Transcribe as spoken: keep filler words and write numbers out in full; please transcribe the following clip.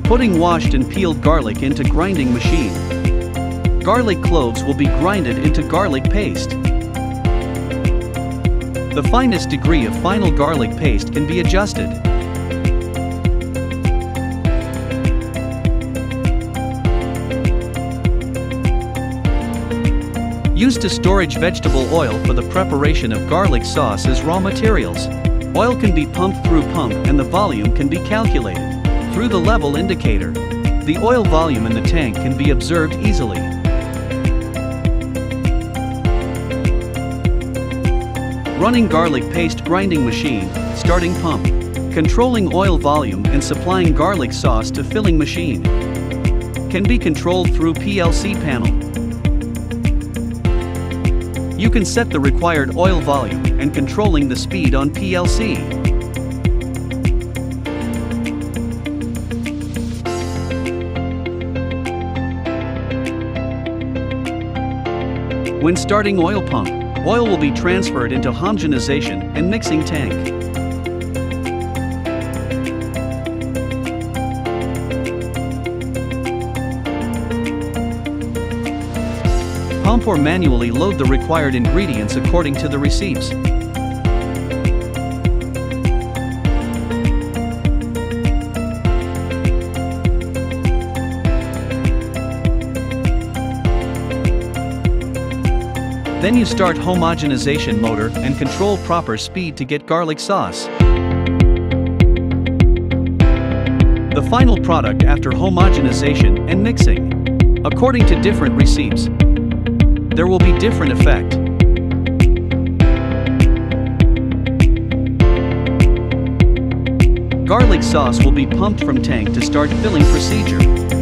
Putting washed and peeled garlic into grinding machine. Garlic cloves will be grinded into garlic paste. The finest degree of final garlic paste can be adjusted. Used to storage vegetable oil for the preparation of garlic sauce as raw materials. Oil can be pumped through pump and the volume can be calculated through the level indicator. The oil volume in the tank can be observed easily. Running garlic paste grinding machine, starting pump. Controlling oil volume and supplying garlic sauce to filling machine. Can be controlled through P L C panel. You can set the required oil volume and controlling the speed on P L C. When starting oil pump, oil will be transferred into homogenization and mixing tank. Pump or manually load the required ingredients according to the receipts. Then you start homogenization motor and control proper speed to get garlic sauce. The final product after homogenization and mixing. According to different receipts, there will be different effect. Garlic sauce will be pumped from tank to start filling procedure.